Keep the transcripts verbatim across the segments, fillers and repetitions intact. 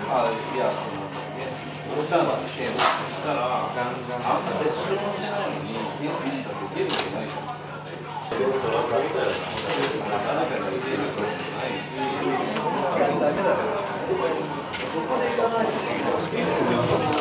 あ、いや、その、お茶碗で、したら、あんまり注文してないのに、返事したらできるわけないじゃん。誰かにできるわけないし、だけだから、そこで言わないといけない。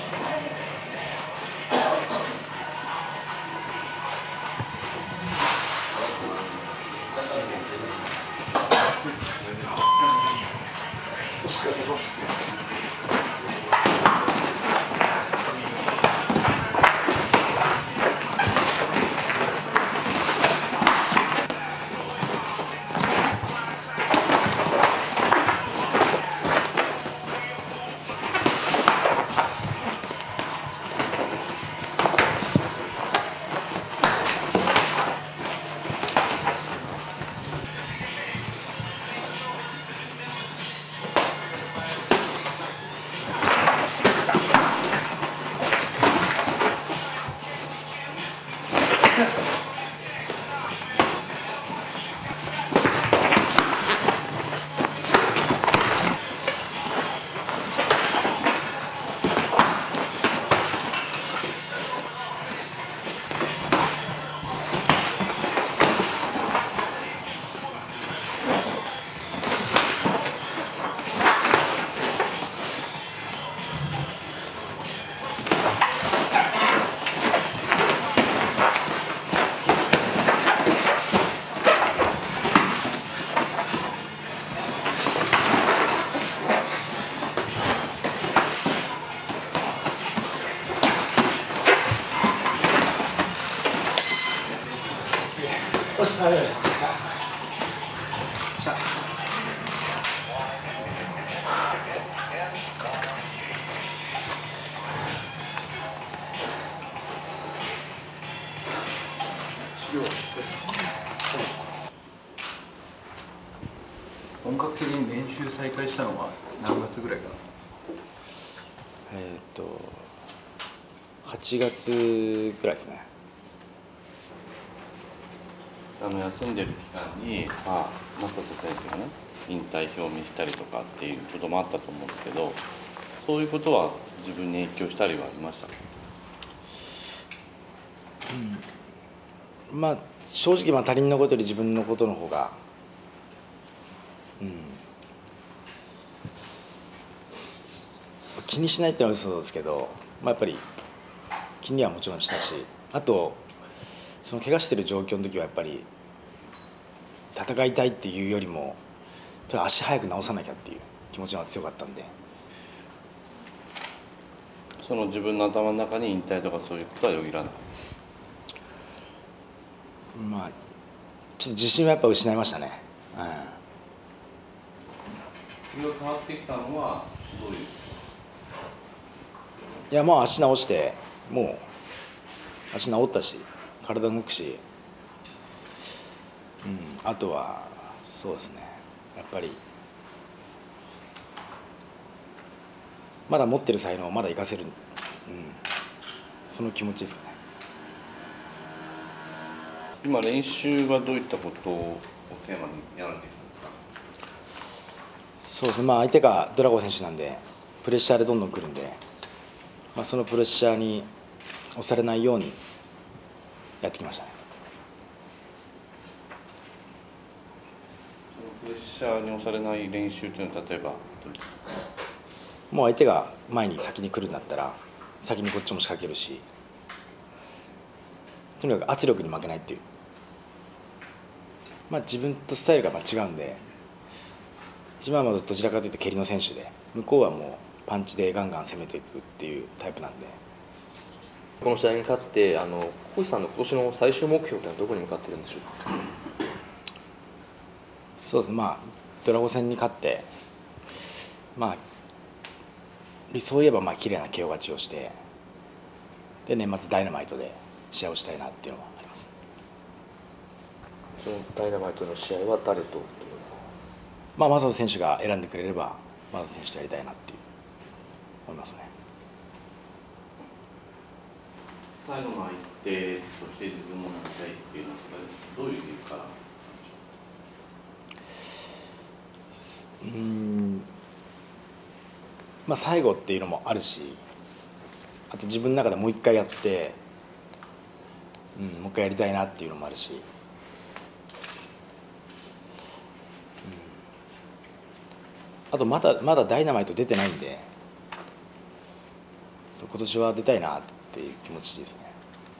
よし、ありがとうございます。 本格的に練習再開したのは何月ぐらいかな。 えーっとはちがつぐらいですね。 あの休んでる期間に、まあ、正人選手がね、引退表明したりとかっていうこともあったと思うんですけど、そういうことは自分に影響したりはありましたか？ うん、まあ正直、まあ他人のことより自分のことの方が、うん、気にしないっていうのは嘘ですけど、まあ、やっぱり気にはもちろんしたし、あとその怪我してる状況の時はやっぱり戦いたいっていうよりもとにかく足早く治さなきゃっていう気持ちが強かったんで。 その自分の頭の中に引退とかそういうことはよぎらない？ まあちょっと自信はやっぱ失いましたね。 うん、それが変わってきたのはどういう？ いや、もう足治してもう足治ったし体動くし、うん、あとはそうですね、やっぱりまだ持ってる才能をまだ生かせる、うん、その気持ちですかね。 今練習はどういったことをテーマにやられているんですか？ そうですね、まあ、相手がドラゴン選手なんでプレッシャーでどんどん来るんで、まあ、そのプレッシャーに押されないようにやってきましたね。 そのプレッシャーに押されない練習というのは例えばどういう？ もう相手が前に先に来るんだったら先にこっちも仕掛けるし、とにかく圧力に負けないっていう、まあ、自分とスタイルがまあ違うんで、自分はまあどちらかというと蹴りの選手で、向こうはもうパンチでガンガン攻めていくっていうタイプなんで。 この試合に勝って、あの小石さんの今年の最終目標というのはどこに向かっているんでしょうか？ そうですね、まあドラゴン戦に勝って、まあ理想を言えばまあ綺麗な ケーオー 勝ちをして、で年末ダイナマイトで試合をしたいなっていうのはあります。 そのダイナマイトの試合は誰と？ まあ正人選手が選んでくれれば正人選手とやりたいなっていう思いますね。 最後の相手、そして自分もなりたいっていうのはどういう理由からなんでしょう？ うんまあ、最後っていうのもあるし、あと自分の中でもう一回やって、うん、もう一回やりたいなっていうのもあるし、うん、あとまだまだダイナマイト出てないんで、そう今年は出たいなっていう気持ちですね。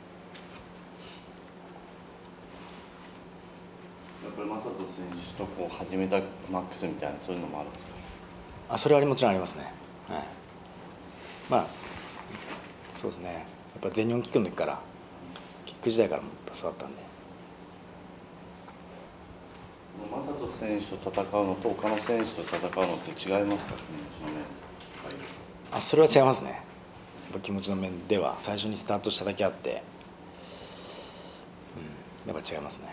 やっぱり正人選手とこう始めたマックスみたいな、そういうのもあるんですか？ あ、それはもちろんありますね。はい、まあそうですね、やっぱ全日本キックの時から、キック時代からもやっぱそうだったんで。 正人選手と戦うのと他の選手と戦うのって違いますか、気持ちの面？ あ、それは違いますね。やっぱ気持ちの面では最初にスタートしただけあって、うん、やっぱ違いますね。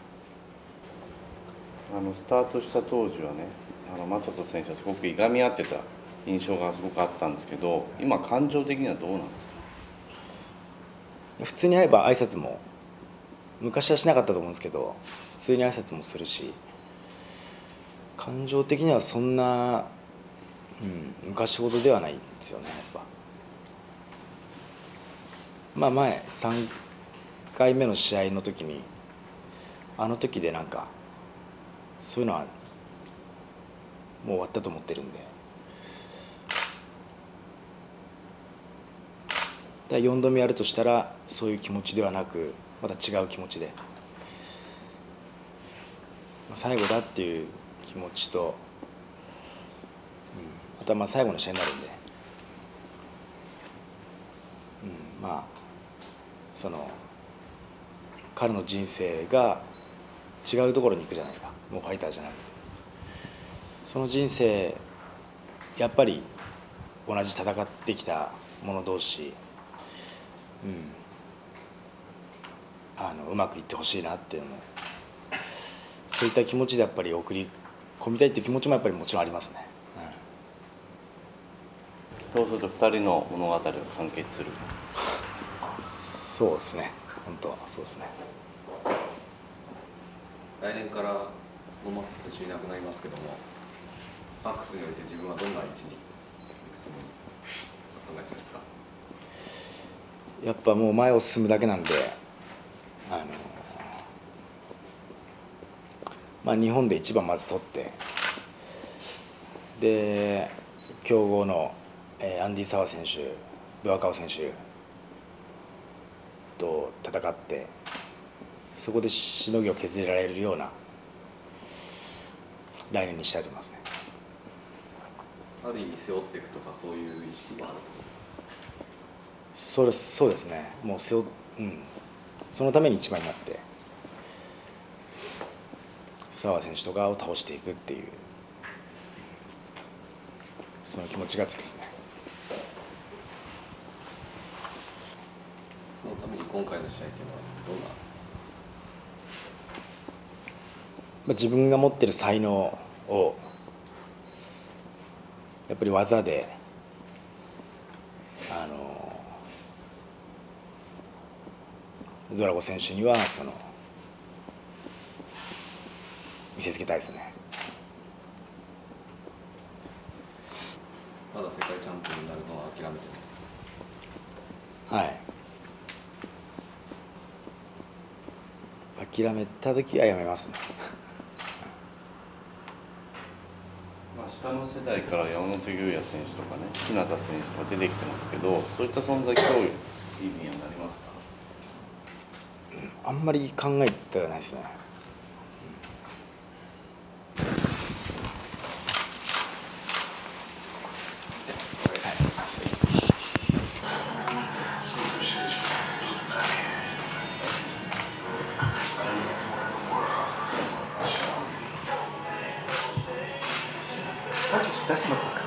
あのスタートした当時はね、あの正人選手はすごくいがみ合ってた印象がすごくあったんですけど、今感情的にはどうなんですか？ 普通に会えば挨拶も昔はしなかったと思うんですけど、普通に挨拶もするし、感情的にはそんな、うん、昔ほどではないんですよね。やっぱまあ前さんかいめの試合の時に、あの時でなんかそういうのはもう終わったと思ってるんで、だよんどめやるとしたらそういう気持ちではなく、また違う気持ちで、最後だっていう気持ちと、うん、あとはまあ最後の試合になるんで、うん、まあその彼の人生が違うところに行くじゃないですか。もうファイターじゃなくて、その人生やっぱり同じ戦ってきた者同士、うん、あのうまくいってほしいなっていうのも、そういった気持ちでやっぱり送り込みたいっていう気持ちもやっぱりもちろんありますね。 そうするとふたりの物語が完結する。 そうですね、本当そうですね。 来年から野間選手いなくなりますけども、バックスにおいて自分はどんな位置に進む考えてますか？ やっぱもう前を進むだけなんで、あのまあ日本で一番まず取って、で強豪の、えー、アンディ・サワ選手、ブアカオ選手と戦って、そこでしのぎを削られるような来年にしたいと思いますね。 ある意味背負っていくとか、そういう意識はあると思います。 そうです、そうですね。もう背負、うん、そのために一番になって澤選手とかを倒していくっていう、その気持ちが強いですね。 そのために今回の試合っていうのはどんな？ まあ、自分が持ってる才能をやっぱり技であのドラゴ選手にはその見せつけたいですね。 まだ世界チャンピオンになるのは諦めてない。諦めた時はやめますね。 まあ、下の世代から山本優也選手とかね、日向選手とか出てきてますけど、そういった存在、脅威、意味にはなりますか？ あんまり考えてはないですね。 出してもらっていいですか？